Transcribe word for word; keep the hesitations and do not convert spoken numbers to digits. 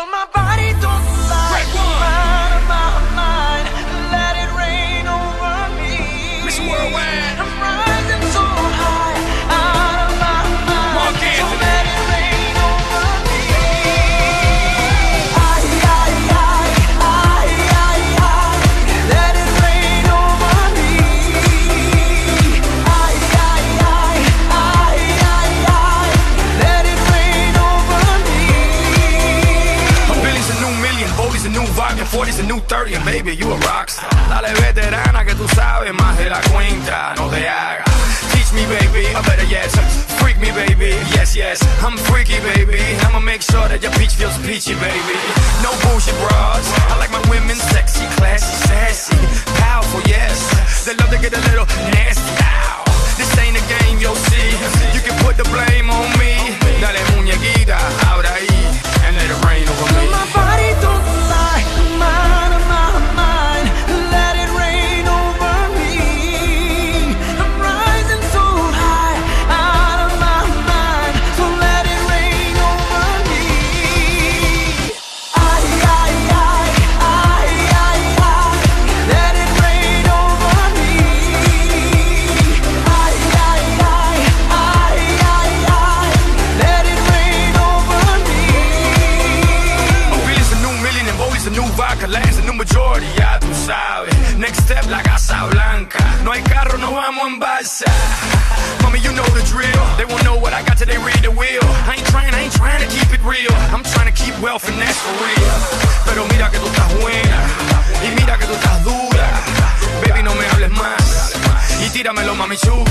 Girl, my body don't lie. I'm out of my mind. Let it rain over me. Mister Worldwide. I'm rising so high, out of my mind. Mark So Anthony. let it rain over me. I, I, I, I, I, I. Let it rain over me. I, I, I, I, I, I. Let it rain over me. A Billy's a new million, Bodie's a new vibe, and forty's a new thirty, and baby, you a rockstar. Dale veterana que tú sabes más de la cuenta, no te hagas. Teach me, baby, or better yet, freak me, baby. Yes, yes, I'm freaky, baby. I'ma make sure that your peach feels peachy, baby. No bullshit bras. I like my women sexy, classy, sassy, powerful, yes. They love to get a little nasty. Ow. This ain't a game, you'll see. You can put the blame on me. Dale muñequita, ahora ahí, and let it rain over me. My body don't lie, I'm out of my mind. Let it rain over me. I'm rising so high, out of my mind. So let it rain over me. I, I, I, I, I, I. Let it rain over me. I, I, I, I, I, I. Let it rain over me. Billy's a new million and Bodie's a new vodka, Lance a new majority, ya tú sabes. Next step, la Casa Blanca. No hay carro, no vamos en balsa. Mommy, you know the drill. They won't know what I got till they read the wheel. I ain't trying, I ain't trying to keep it real. I'm trying to keep wealth and that's for real. Pero mira que tú estás buena y mira que tú estás dura. Baby, no me hables más y tíramelo, mami chula.